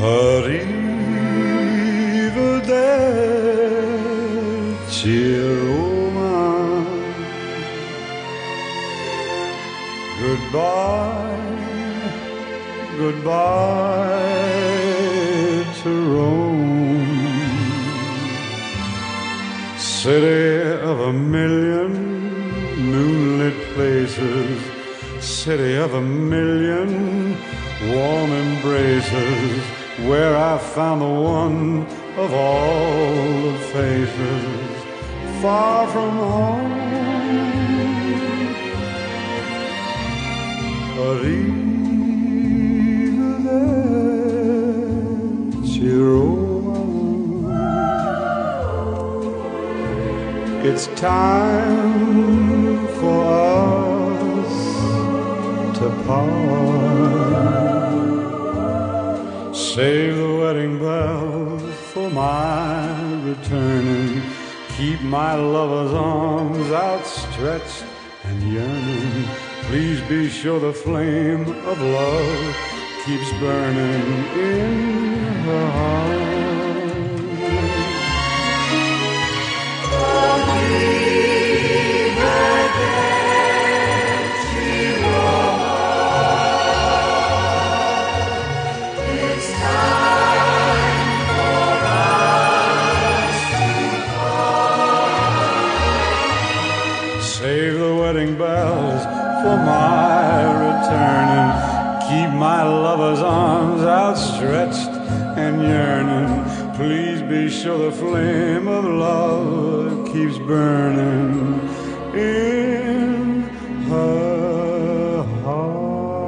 Arrivederci Roma. Goodbye, goodbye to Rome, city of a million moonlit places, city of a million warm embraces, where I found the one of all the faces, far from home. Arrivederci Roma. It's time for us to part. Save the wedding bells for my returning. Keep my lover's arms outstretched and yearning. Please be sure the flame of love keeps burning in her heart. It's time for us to part. Save the wedding bells for my returning. Keep my lover's arms outstretched and yearning. Please be sure the flame of love keeps burning in her heart.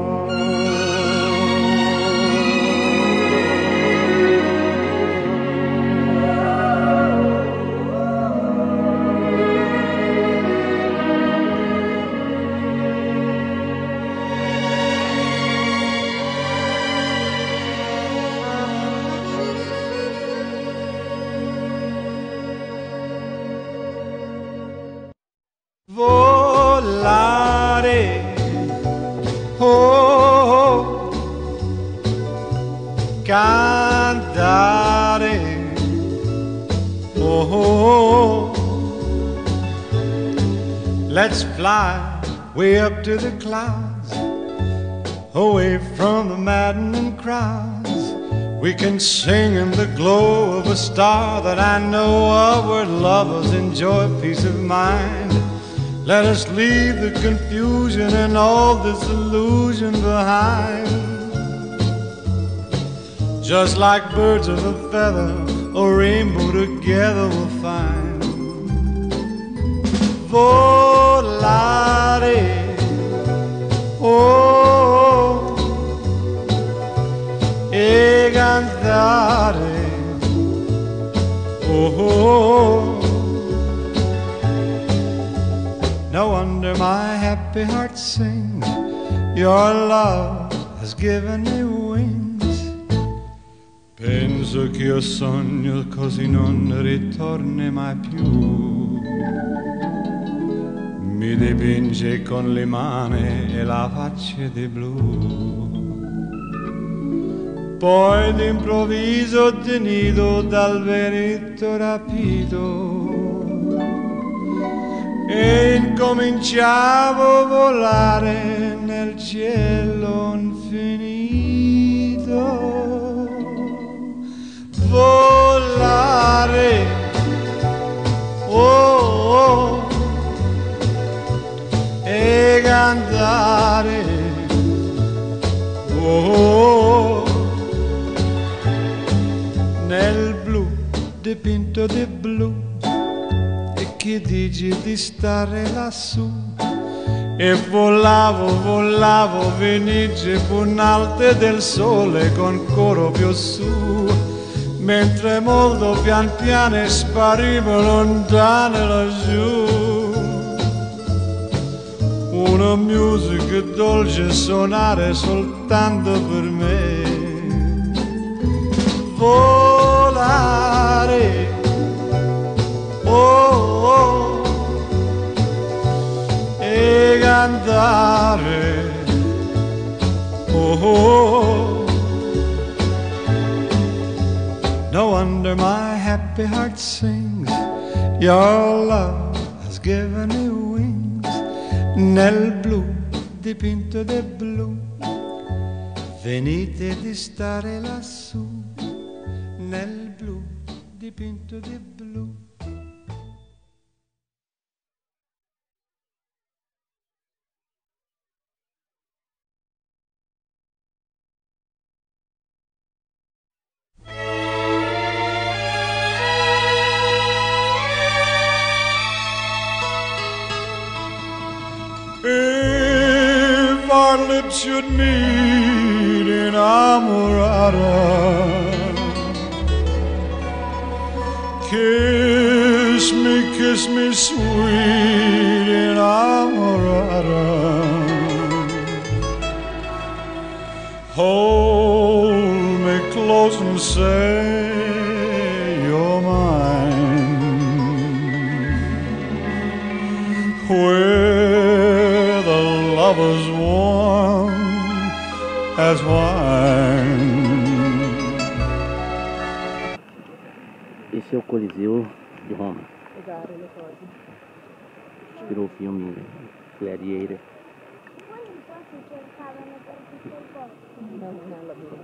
Volare, oh, cantare, oh, let's fly way up to the clouds, away from the maddening crowds. We can sing in the glow of a star that I know of, where lovers enjoy peace of mind. Let us leave the confusion and all disillusion behind. Just like birds of a feather, a rainbow together we'll find. Volare, oh, e cantare, oh. No wonder my happy heart sings. Your love has given me wings. Penso che io sogno così non ritorni mai più. Mi dipinge con le mani e la faccia di blu. Poi d'improvviso tenido dal vento rapido, e incominciavo a volare nel cielo infinito. Volare, oh, oh, e cantare, oh, nel blu dipinto di blu. Che dici di stare lassù? E volavo, volavo, venice punalte del sole con coro più su, mentre molto pian piano sparivo lontano laggiù. Una musica dolce suonare soltanto per me. Volare, oh, oh, e cantare, oh, oh, No wonder my happy heart sings. Your love has given me wings. Nel blu dipinto di blu, venite di stare lassù. Nel blu dipinto di blu. If our lips should meet inamorata, kiss me sweet inamorata. Hold me close and say you're mine. Where the lovers warm as wine. Esse é o Coliseu de Roma. Pegaram le cose. Inspirou o filme Gladiator. Non la vedo.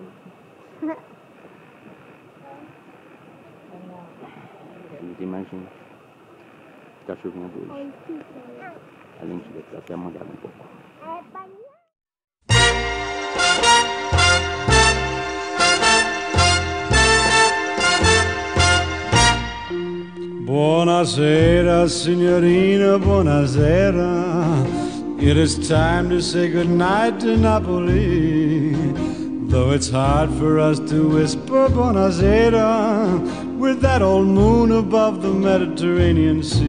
As imagens está chovendo hoje. A lente deve estar até molhada um pouco. Buonasera, signorina, buonasera. It is time to say goodnight to Napoli. Though it's hard for us to whisper buonasera with that old moon above the Mediterranean Sea.